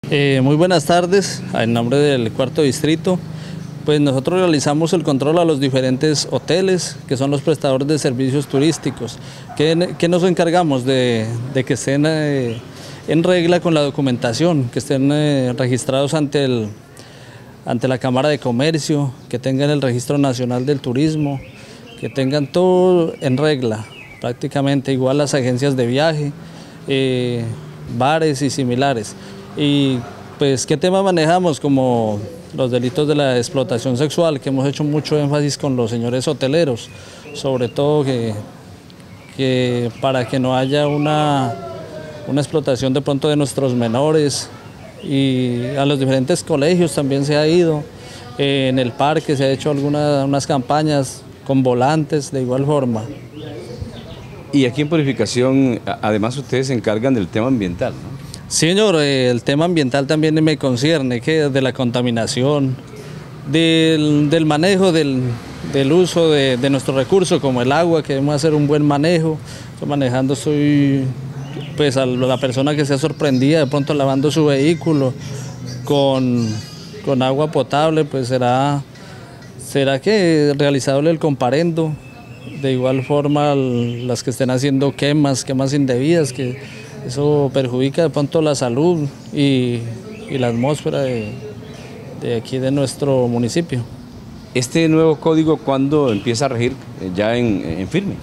Muy buenas tardes, en nombre del cuarto distrito. Pues nosotros realizamos el control a los diferentes hoteles, que son los prestadores de servicios turísticos, que nos encargamos de que estén en regla con la documentación, que estén registrados ante la Cámara de Comercio, que tengan el Registro Nacional del Turismo, que tengan todo en regla, prácticamente igual las agencias de viaje, bares y similares. Y pues, ¿qué tema manejamos? Como los delitos de la explotación sexual, que hemos hecho mucho énfasis con los señores hoteleros, sobre todo que para que no haya una explotación de pronto de nuestros menores, y a los diferentes colegios también se ha ido, en el parque se ha hecho unas campañas con volantes de igual forma. Y aquí en Purificación, además ustedes se encargan del tema ambiental, ¿no? Sí, señor, el tema ambiental también me concierne, que de la contaminación, del manejo del uso de nuestros recursos como el agua, que debemos hacer un buen manejo. Estoy manejando, pues a la persona que sea sorprendida de pronto lavando su vehículo con agua potable, pues será que realizable el comparendo. De igual forma, las que estén haciendo quemas indebidas, que eso perjudica de pronto la salud y la atmósfera de aquí de nuestro municipio. ¿Este nuevo código cuándo empieza a regir ya en firme?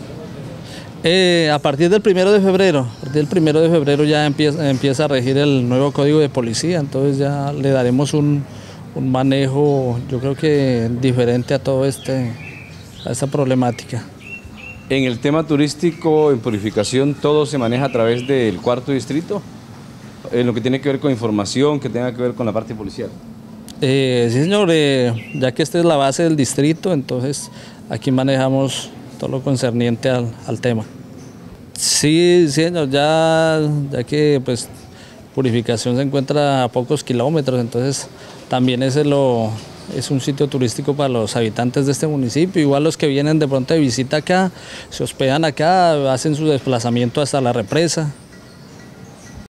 A partir del 1 de febrero, ya empieza a regir el nuevo código de policía, entonces ya le daremos un manejo, yo creo que diferente a a esta problemática. En el tema turístico, en Purificación, todo se maneja a través del cuarto distrito, en lo que tiene que ver con información, que tenga que ver con la parte policial. Sí, señor, ya que esta es la base del distrito, entonces aquí manejamos todo lo concerniente al tema. Sí, señor, ya que pues Purificación se encuentra a pocos kilómetros, entonces también es un sitio turístico para los habitantes de este municipio. Igual los que vienen de pronto de visita acá, se hospedan acá, hacen su desplazamiento hasta la represa.